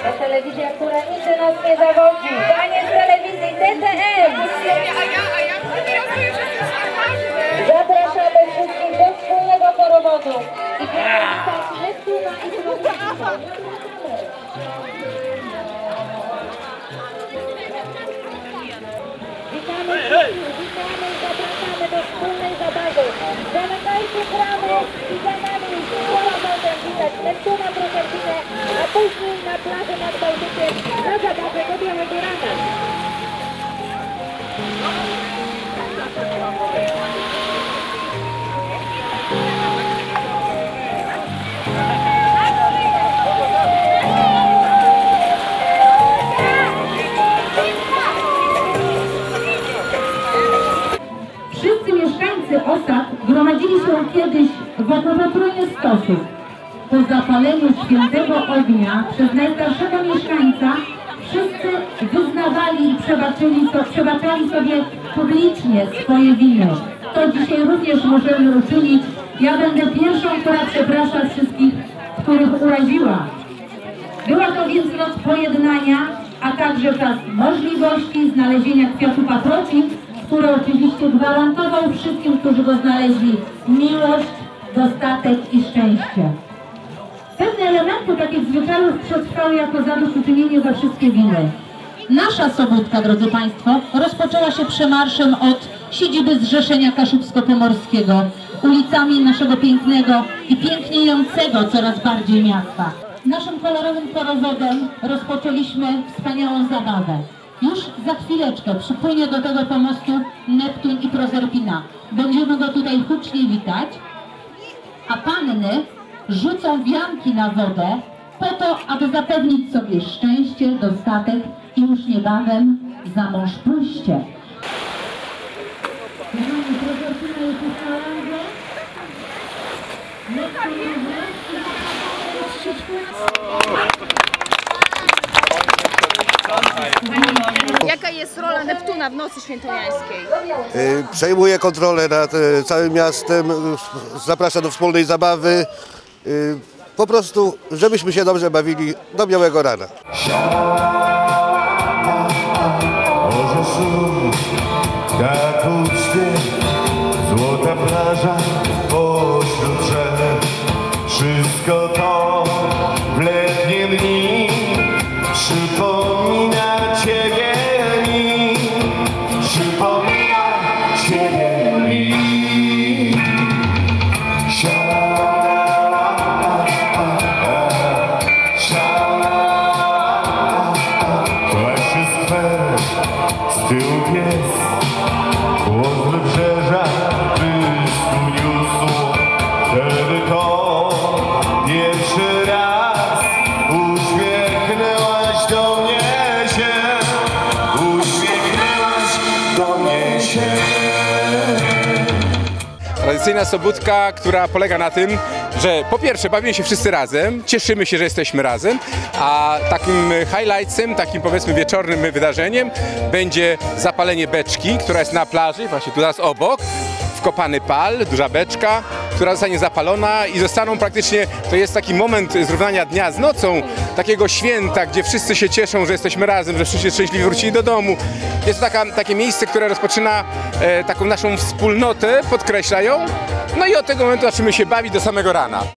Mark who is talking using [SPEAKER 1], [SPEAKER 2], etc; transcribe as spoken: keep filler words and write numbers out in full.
[SPEAKER 1] To telewizja, która nigdy nas nie zawodzi. Panie z telewizji T T M! Zapraszamy wszystkich do wspólnego chorowodu. I teraz Neptuna i Prozaika. Witamy, witamy i zapraszamy do wspólnej zabawy. Zamykajcie bramy i za nami chorowodem widać Neptuna, Prozaikę, a później na plaży nad Bałtykiem na zabawę do Białego Rana.
[SPEAKER 2] Wszyscy mieszkańcy osad gromadzili się kiedyś wokół obronie stosów. Po zapaleniu świętego ognia przez najstarszego mieszkańca wszyscy wyznawali i przebaczyli, so, przebaczali sobie publicznie swoje winy. To dzisiaj również możemy uczynić. Ja będę pierwszą, która przeprasza wszystkich, których uraziła. Była to więc noc pojednania, a także czas możliwości znalezienia kwiatu paproci, który oczywiście gwarantował wszystkim, którzy go znaleźli, miłość, dostatek i szczęście. Pewne elementy takich zwyczajów przetrwały jako zadośćuczynienie za wszystkie winy. Nasza Sobótka, drodzy Państwo, rozpoczęła się przemarszem od siedziby Zrzeszenia Kaszubsko-Pomorskiego, ulicami naszego pięknego i piękniejącego coraz bardziej miasta. Naszym kolorowym chorowodem rozpoczęliśmy wspaniałą zabawę. Już za chwileczkę przypłynie do tego pomostu Neptun i Prozerpina. Będziemy go tutaj hucznie witać, a panny rzucą wianki na wodę po to, aby zapewnić sobie szczęście, dostatek i już niebawem za mąż pójście. Prozerpina jest już na landzie. Neptun również.
[SPEAKER 3] Jaka jest rola Neptuna w nocy świętojańskiej?
[SPEAKER 4] Przejmuje kontrolę nad całym miastem, zaprasza do wspólnej zabawy. Po prostu, żebyśmy się dobrze bawili do białego rana.
[SPEAKER 5] Tak uczcie, złota plaża pośród drzew. Wszystko to w letnie dni przypomina Ciebie mi, przypomina Ciebie mi. Właśnie skwer, z tyłu pies, głos wybrzeża bysku niósł. Wtedy to pierwszy raz uśmiechnęłaś do mnie się, uśmiechnęłaś do mnie się.
[SPEAKER 6] Tradycyjna Sobótka, która polega na tym, że po pierwsze bawimy się wszyscy razem, cieszymy się, że jesteśmy razem, a takim highlightsem, takim powiedzmy wieczornym wydarzeniem będzie zapalenie beczki, która jest na plaży, właśnie tu nas obok, wkopany pal, duża beczka, która zostanie zapalona i zostaną praktycznie, to jest taki moment zrównania dnia z nocą, takiego święta, gdzie wszyscy się cieszą, że jesteśmy razem, że wszyscy szczęśliwie wrócili do domu. Jest to taka, takie miejsce, które rozpoczyna e, taką naszą wspólnotę, podkreśla ją, no i od tego momentu zaczynamy się bawić do samego rana.